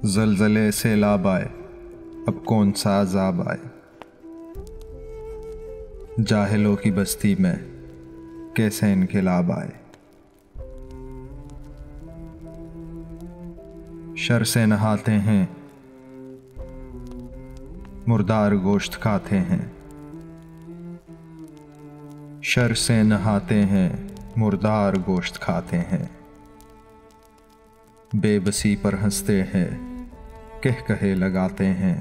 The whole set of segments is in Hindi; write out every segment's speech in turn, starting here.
ज़लज़ले सैलाब आए, अब कौन सा अज़ाब आए। जाहिलों की बस्ती में कैसे इनक़िलाब आए। शर से नहाते हैं, मुर्दार गोश्त खाते हैं। शर से नहाते हैं, मुर्दार गोश्त खाते हैं। बेबसी पर हंसते हैं, कह कहे लगाते हैं।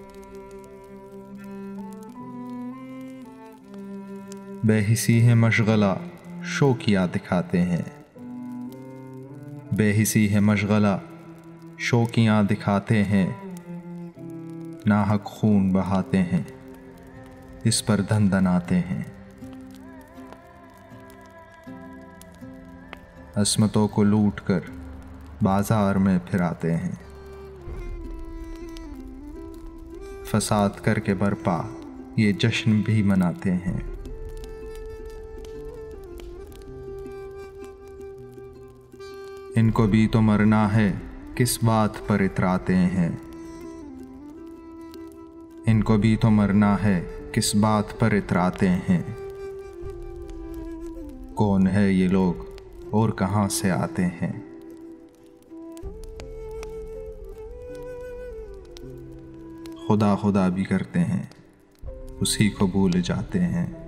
बेहिसी है मशगला, शौकिया दिखाते हैं। बेहिसी है मशगला, शौकियाँ दिखाते हैं। नाहक खून बहाते हैं, इस पर धंधनाते हैं। अस्मतों को लूट कर बाजार में फिराते हैं। फसाद करके बरपा ये जश्न भी मनाते हैं। इनको भी तो मरना है, किस बात पर इतराते हैं। इनको भी तो मरना है, किस बात पर इतराते हैं। कौन है ये लोग और कहाँ से आते हैं। खुदा खुदा भी करते हैं, उसी को भूल जाते हैं।